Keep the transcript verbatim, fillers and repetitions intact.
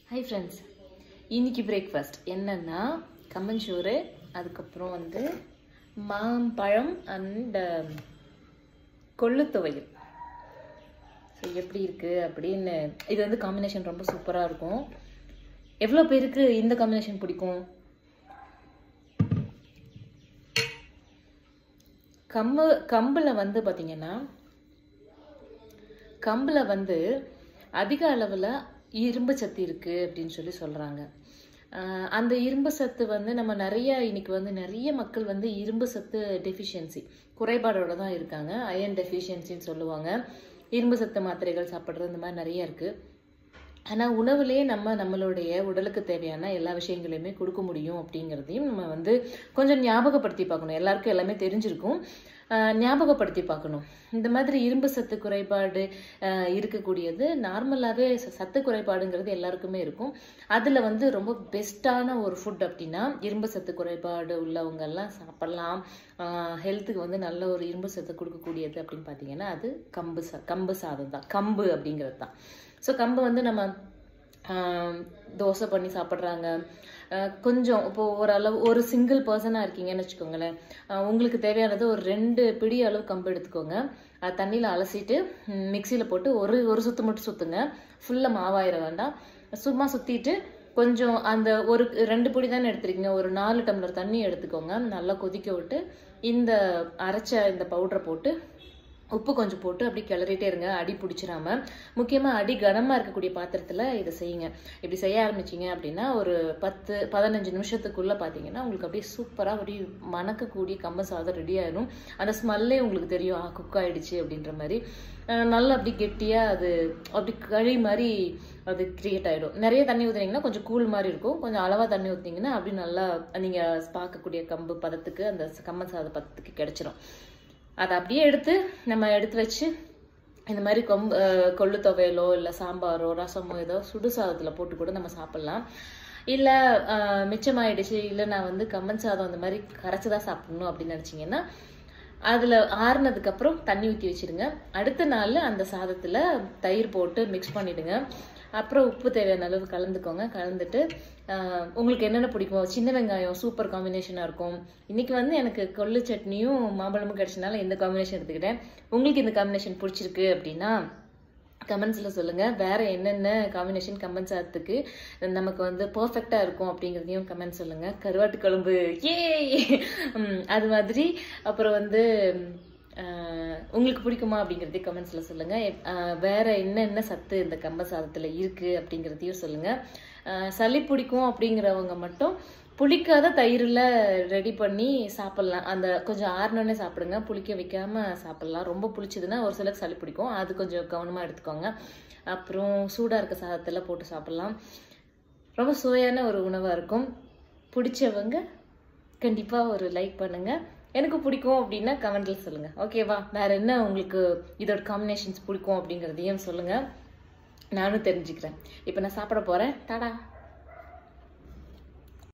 Hi friends, இன்னைக்கு breakfast என்னன்னா கம்மஞ்சோறு, அதுக்கப்புறம் வந்து மாம்பழம் அண்ட் கொள்ளு துவையல். ஸோ எப்படி இருக்கு அப்படின்னு இது வந்து காம்பினேஷன் ரொம்ப சூப்பராக இருக்கும். எவ்வளோ பேருக்கு இந்த காம்பினேஷன் பிடிக்கும்? கம்பு கம்பில் வந்து பார்த்தீங்கன்னா கம்பில் வந்து அதிக அளவில் இரும்பு சத்து இருக்குது அப்படின்னு சொல்லி சொல்கிறாங்க. அந்த இரும்பு சத்து வந்து நம்ம நிறைய இன்னைக்கு வந்து நிறைய மக்கள் வந்து இரும்பு சத்து டெஃபிஷியன்சி குறைபாடோட தான் இருக்காங்க. அயன் டெஃபிஷியன்சின்னு சொல்லுவாங்க. இரும்பு சத்து மாத்திரைகள் சாப்பிட்றது இந்த மாதிரி நிறைய இருக்குது. ஆனால் உணவுலேயே நம்ம நம்மளுடைய உடலுக்கு தேவையான எல்லா விஷயங்களையுமே கொடுக்க முடியும் அப்படிங்கிறதையும் நம்ம வந்து கொஞ்சம் ஞாபகப்படுத்தி பார்க்கணும். எல்லாருக்கும் எல்லாமே தெரிஞ்சிருக்கும், ஞாபகப்படுத்தி பார்க்கணும். இந்த மாதிரி இரும்பு சத்து குறைபாடு இருக்கக்கூடியது நார்மலாகவே சத்து குறைபாடுங்கிறது எல்லாருக்குமே இருக்கும். அதில் வந்து ரொம்ப பெஸ்ட்டான ஒரு ஃபுட் அப்படின்னா இரும்பு சத்து குறைபாடு உள்ளவங்கெல்லாம் சாப்பிட்லாம், ஹெல்த்துக்கு வந்து நல்ல ஒரு இரும்பு சத்து கொடுக்கக்கூடியது அப்படின்னு பார்த்தீங்கன்னா அது கம்பு சா கம்பு சாதம் தான். கம்பு அப்படிங்கிறது தான். ஸோ கம்பு வந்து நம்ம தோசை பண்ணி சாப்பிட்றாங்க. கொஞ்சம் இப்போது ஓரளவு ஒரு சிங்கிள் பர்சனாக இருக்கீங்கன்னு வச்சுக்கோங்களேன், உங்களுக்கு தேவையானது ஒரு ரெண்டு பிடி அளவு கம்பு எடுத்துக்கோங்க. அது தண்ணியில் அலசிட்டு மிக்சியில் போட்டு ஒரு ஒரு சுற்று மட்டும் சுற்றுங்க. ஃபுல்லாக மாவாயிர வேண்டாம், சும்மா சுற்றிட்டு கொஞ்சம் அந்த ஒரு ரெண்டு பிடி தானே எடுத்துருக்கீங்க, ஒரு நாலு டம்ளர் தண்ணி எடுத்துக்கோங்க. நல்லா கொதிக்க விட்டு இந்த அரைச்ச இந்த பவுடரை போட்டு உப்பு கொஞ்சம் போட்டு அப்படி கிளறிட்டே இருங்க, அடி பிடிச்சிடாம. முக்கியமாக அடி கனமாக இருக்கக்கூடிய பாத்திரத்தில் இதை செய்யுங்க. இப்படி செய்ய ஆரம்பிச்சிங்க அப்படின்னா ஒரு பத்து பதினஞ்சு நிமிஷத்துக்குள்ளே பார்த்தீங்கன்னா உங்களுக்கு அப்படியே சூப்பராக அப்படி மணக்கக்கூடிய கம்பு சாதம் ரெடி ஆயிடும். அந்த ஸ்மெல்லே உங்களுக்கு தெரியும், ஆ குக் ஆகிடுச்சு அப்படின்ற மாதிரி. நல்லா அப்படி கெட்டியாக அது அப்படி களி மாதிரி அது கிரியேட் ஆகிடும். நிறைய தண்ணி ஊற்றுனீங்கன்னா கொஞ்சம் கூழ் மாதிரி இருக்கும், கொஞ்சம் அளவாக தண்ணி ஊற்றினீங்கன்னா அப்படி நல்லா நீங்கள் பார்க்கக்கூடிய கம்பு பதத்துக்கு அந்த கம்பு சாத பதத்துக்கு கிடைச்சிரும். அதை அப்படியே எடுத்து நம்ம எடுத்து வச்சு இந்த மாதிரி கொம்பு கொள்ளு துவையலோ இல்லை சாம்பாரோ ரசமோ ஏதோ சுடு சாதத்தில் போட்டு கூட நம்ம சாப்பிட்லாம். இல்லை மிச்சமாயிடுச்சு, இல்லை நான் வந்து கம்பன் சாதம் அந்த மாதிரி கரைச்சி தான் சாப்பிடணும் அப்படின்னு நினச்சிங்கன்னா அதில் ஆறுனதுக்கப்புறம் தண்ணி ஊற்றி வச்சுடுங்க. அடுத்த நாள் அந்த சாதத்தில் தயிர் போட்டு மிக்ஸ் பண்ணிவிடுங்க. அப்புறம் உப்பு தேவையான அளவு கலந்துக்கோங்க. கலந்துட்டு உங்களுக்கு என்னென்ன பிடிக்கும், சின்ன வெங்காயம் சூப்பர் காம்பினேஷனாக இருக்கும். இன்றைக்கி வந்து எனக்கு கொள்ளு சட்னியும் மாம்பழமும் கிடச்சனால இந்த காம்பினேஷன் எடுத்துக்கிட்டேன். உங்களுக்கு இந்த காம்பினேஷன் பிடிச்சிருக்கு அப்படின்னா கமெண்ட்ஸில் சொல்லுங்கள். வேறு என்னென்ன காம்பினேஷன் கம்பன் சாதத்துக்கு நமக்கு வந்து பர்ஃபெக்டாக இருக்கும் அப்படிங்கிறதையும் கமெண்ட் சொல்லுங்கள். கருவாட்டு குழம்பு ஏ அது மாதிரி. அப்புறம் வந்து உங்களுக்கு பிடிக்குமா அப்படிங்கிறதே கமெண்ட்ஸில் சொல்லுங்கள். வேறு என்னென்ன சத்து இந்த கம்ப சாதத்தில் இருக்குது அப்படிங்கிறதையும் சொல்லுங்கள். சளி பிடிக்கும் அப்படிங்கிறவங்க மட்டும் புளிக்காத தயிரில் ரெடி பண்ணி சாப்பிட்லாம். அந்த கொஞ்சம் ஆறுனோடனே சாப்பிடுங்க, புளிக்க வைக்காமல் சாப்பிட்லாம். ரொம்ப புளிச்சதுன்னா ஒரு சிலருக்கு சளி பிடிக்கும், அது கொஞ்சம் கவனமாக எடுத்துக்கோங்க. அப்புறம் சூடாக இருக்க சாதத்தில் போட்டு சாப்பிட்லாம். ரொம்ப சுவையான ஒரு உணவாக இருக்கும். பிடிச்சவங்க கண்டிப்பாக ஒரு லைக் பண்ணுங்கள். எனக்கு பிடிக்கும் அப்படின்னா கமெண்ட்டில் சொல்லுங்கள். ஓகேவா? வேறு என்ன உங்களுக்கு இதோட காம்பினேஷன்ஸ் பிடிக்கும் அப்படிங்கிறதையும் சொல்லுங்கள், நானும் தெரிஞ்சுக்கிறேன். இப்போ நான் சாப்பிட போகிறேன். டாடா.